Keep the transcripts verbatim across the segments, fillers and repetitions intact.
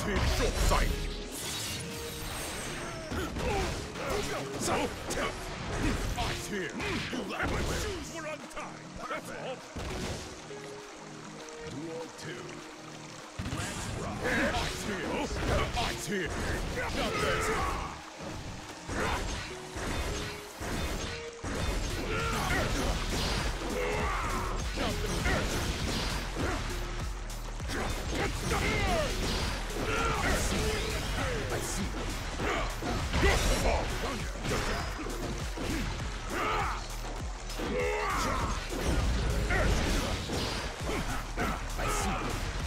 here, short sight. Eyes here. You lack my shoes were untied. That's all. Duel two. Let's rock. Eyes here. Eyes here. Not this. I see. Good ball. I see.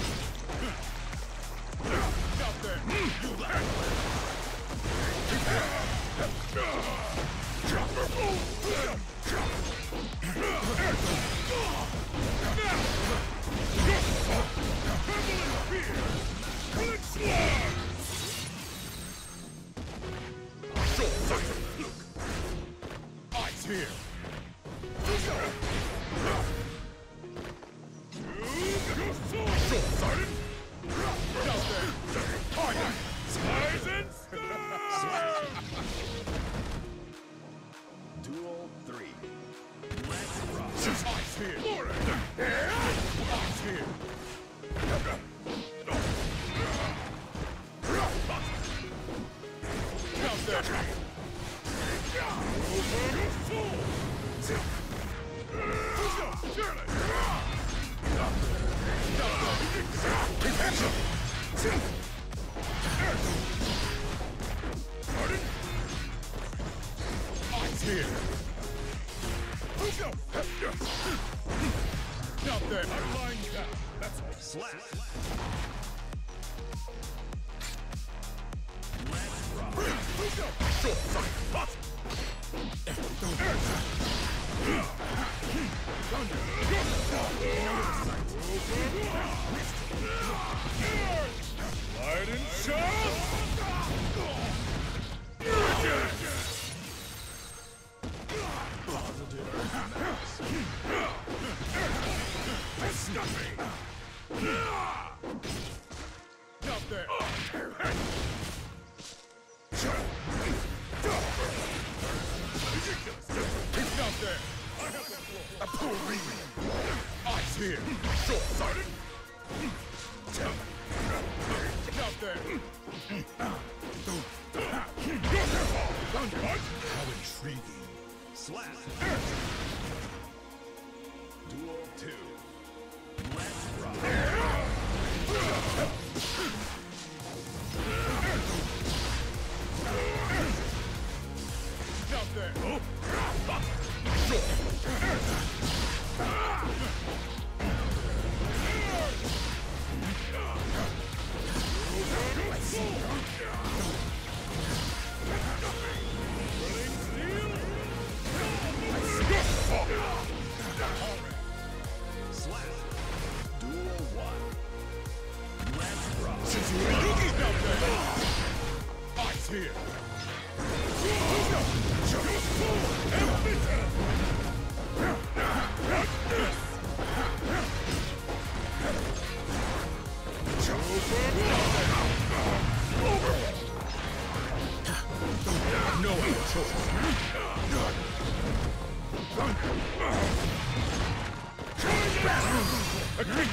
Out there. You lack. Eyes here. Duel three. Let's rock. Eyes here. Eyes here. Out there. Eyes here. Out there. I'm lying down. That's all. Slap. Let's rock. Short sight. Light and shine! Stuffing! Out there! He's out there! I have the floor! A poor reading! Eyes here! Short-sighted! Out there! How intriguing! Slap! Duel two. Let's rock! Out there! Slap! Duel one. Let's rock! Yuki out there! Eyes here! No other choice. Agree.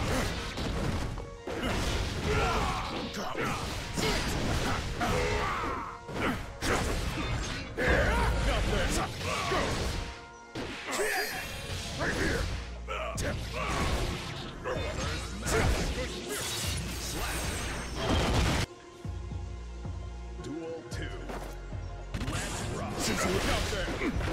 Right here. Duel two. Let's rock. Out there.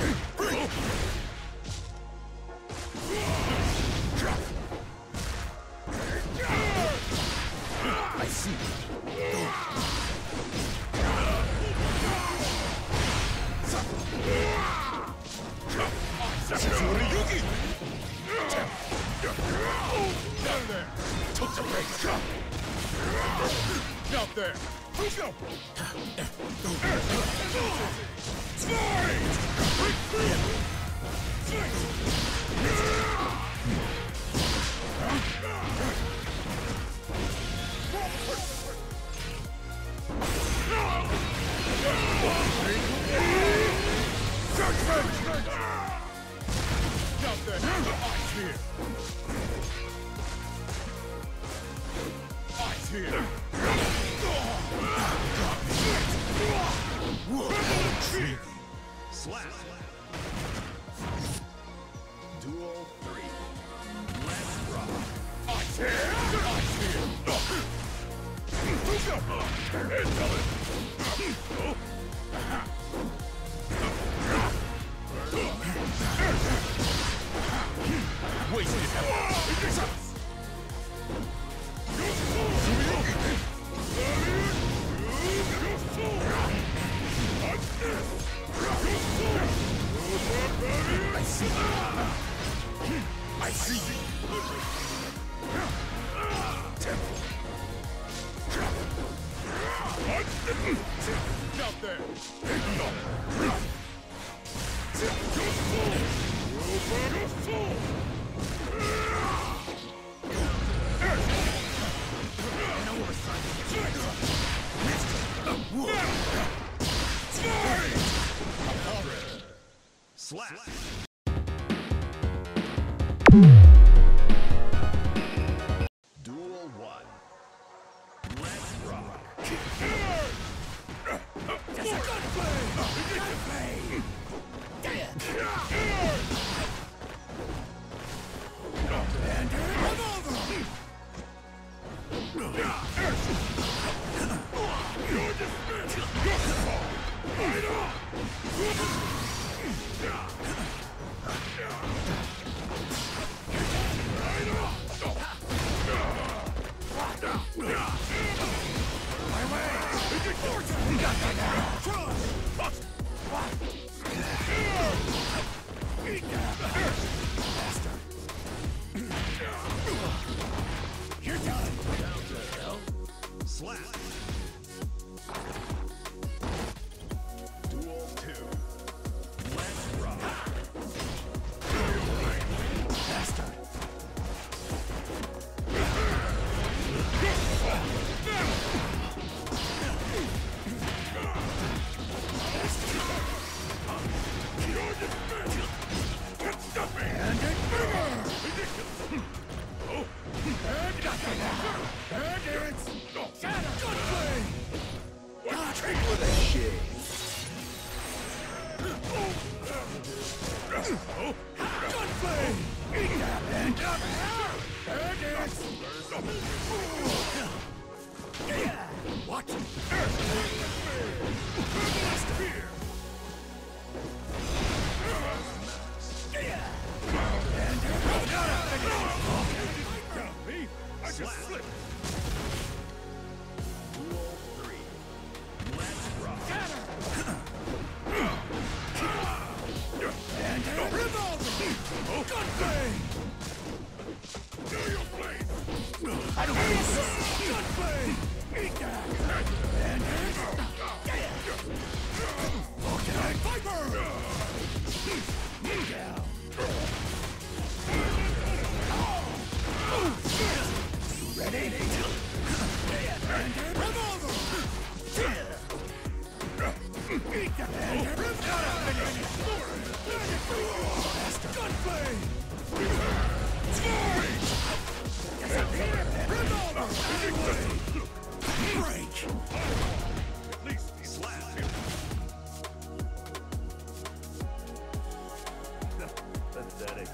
I see. Yuki! Down there! Took the break! Out there! Ice here! Slap! Duel three. Let's rock! Ice here! Ice here! Wasted! I see. I see. Out there. Slap. Duel one. Let's rock. Just a gunplay! Gunplay! And revolver! You're dismissed! Right off! My way! We got that now! Eat that! Bastard! You're done! Down to hell. Slap! Duel two. Let's rock! Bastard! What? I just slipped. Duel three. Let's rock. And revolver. Gunplay. Do your place. I don't believe this. Gunplay. Eat that. And okay, Viper. Knee down. Ready? And revolver! Eat that! And revolver! Gunplay! Revolver! Break! At least he slapped him. Pathetic.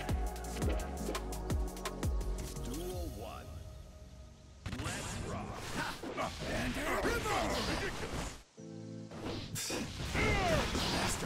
Duel one. Let's rock. And revolver! Ridiculous. Master.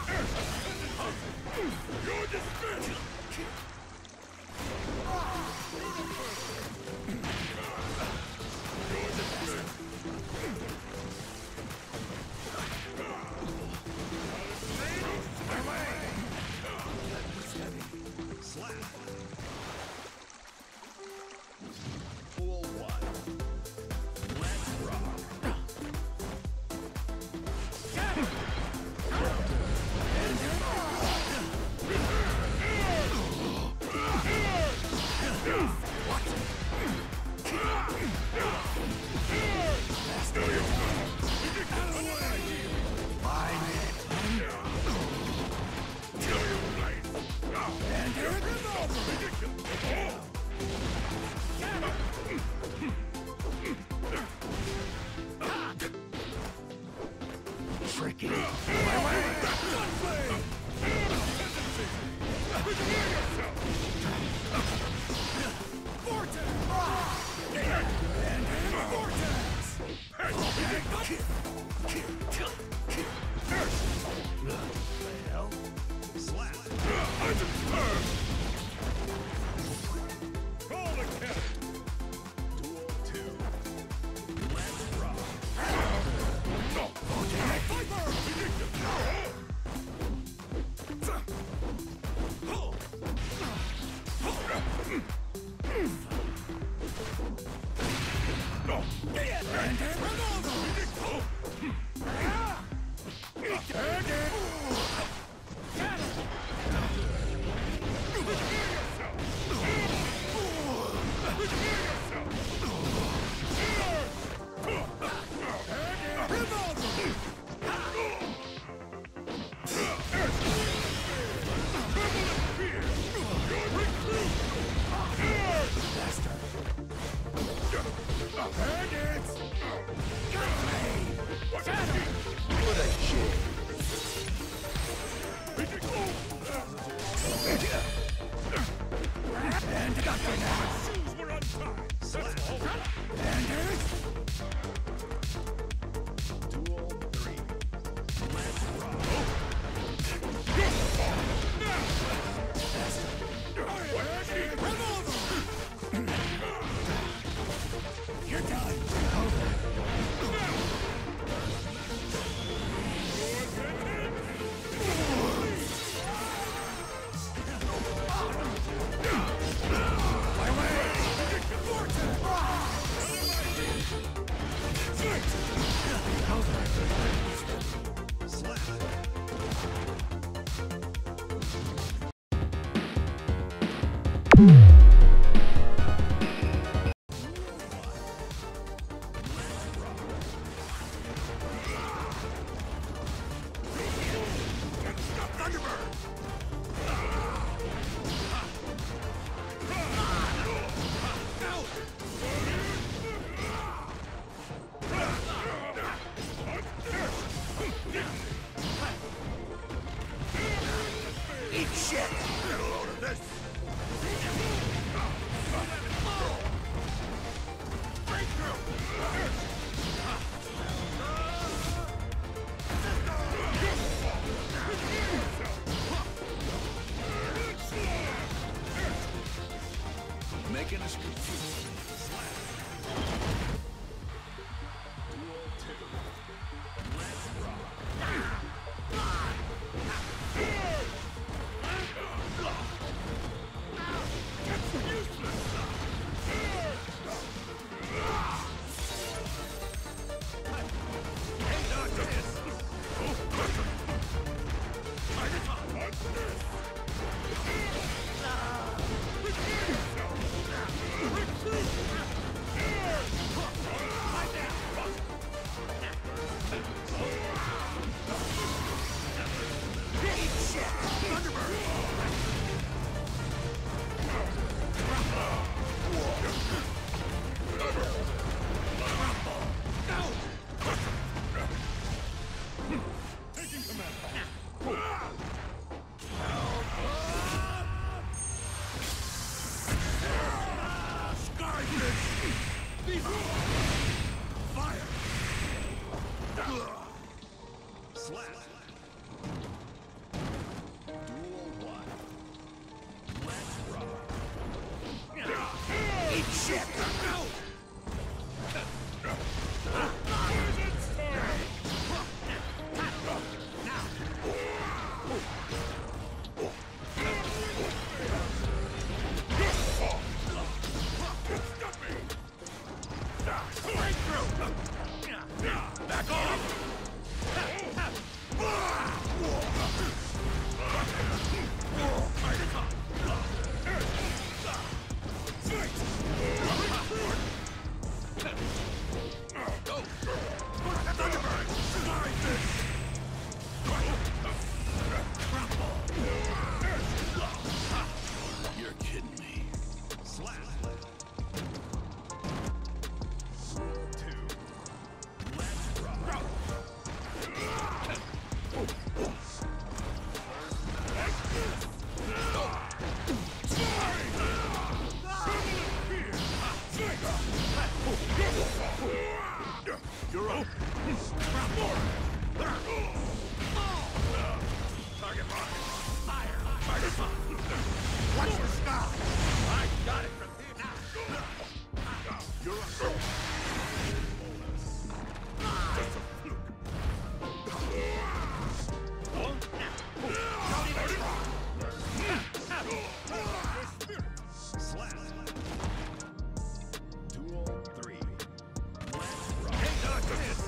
You're dismissed! Tricky. Making us confused. Watch your style! I got it from here now. You're a just a fluke. Don't even try. Slap. Two on three. Let's rock. Hey, dodge this.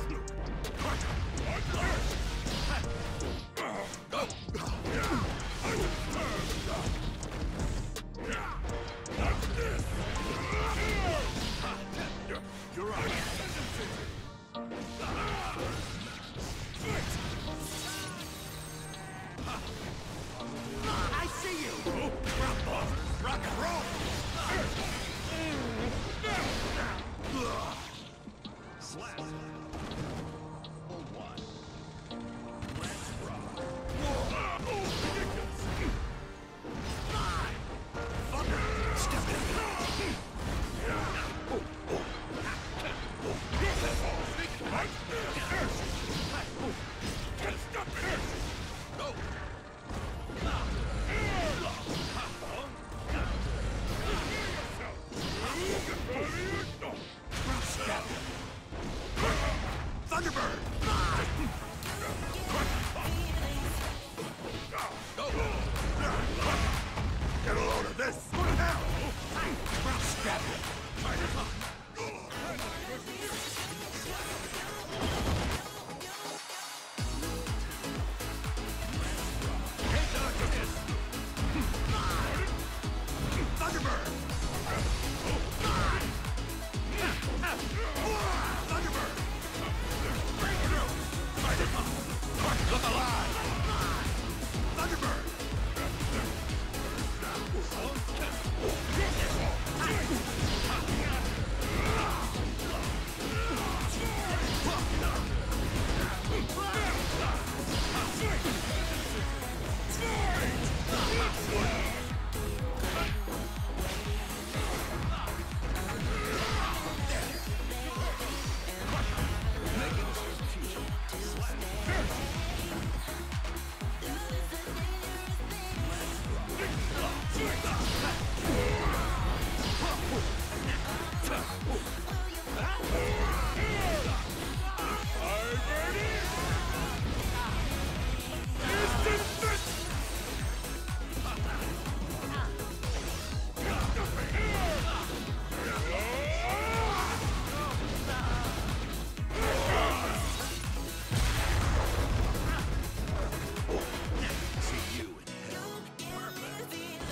You're right. I see you! Rock and roll! Slap. One. Let's rock. Step in! Thunderbird! Get a load of this! Go to hell! Stab Thunderbird! Thunderbird! Look alive! Thunderbird!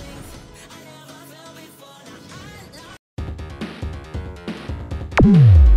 You